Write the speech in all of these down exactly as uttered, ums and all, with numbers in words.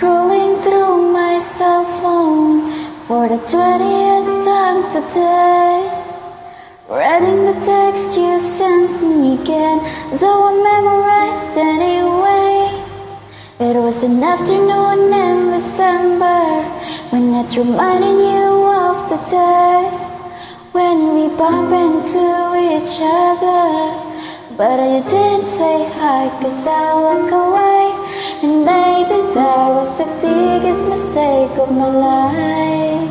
scrolling through my cell phone for the twentieth time today, reading the text you sent me again, though I memorized anyway. It was an afternoon in December when it reminded you of the day when we bump into each other, but you didn't say hi cause I look away. And maybe that was the biggest mistake of my life.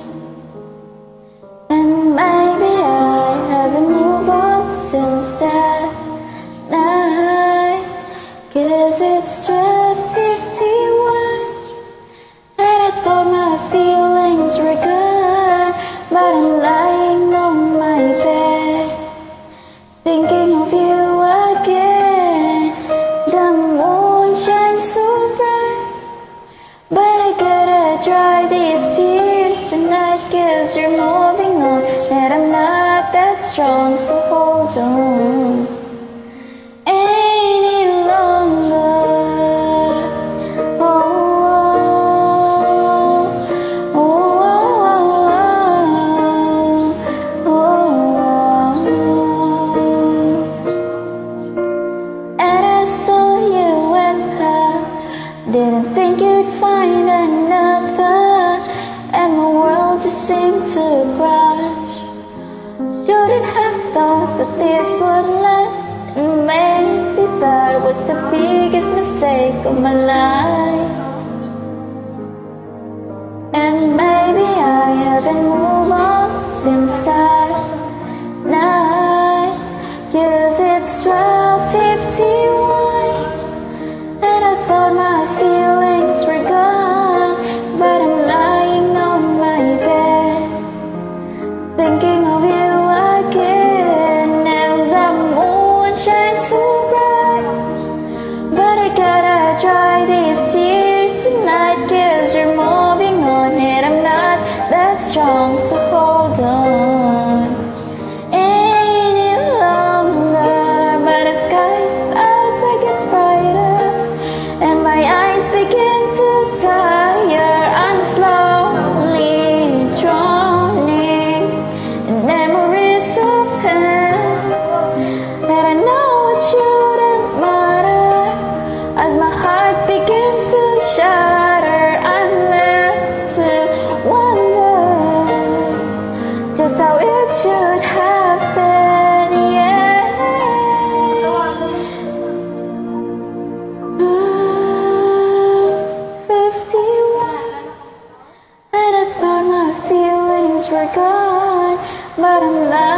And maybe I haven't moved on since that night, cause it's twelve fifty-one and I thought my feelings were gone, but I'm lying on my bed thinking of you again. The moon shines so bright, but I gotta dry these tears tonight, cause you're moving on and I'm not that strong to hold on any longer. Oh, oh, oh, oh, oh. And I saw you with her, didn't think you'd find another, and my world just seemed to crash. Shouldn't have thought that this would last, and maybe that was the biggest mistake of my life. And maybe I haven't moved on since that night, cause it's twelve fifty-one and I thought my feelings were gone, but I'm lying on my bed thinking of you again. And the moon shines so bright, but I gotta dry these tears tonight, cause you're moving on and I'm not that strong to hold on any longer. But the skies outside gets brighter and my eyes begin to tire. I'm slowly drowning in memories of him, and I know it shouldn't matter as my heart begins to shatter. I'm left to wonder just how it should have been, yeah. fifty-one and I thought my feelings were gone, but I'm not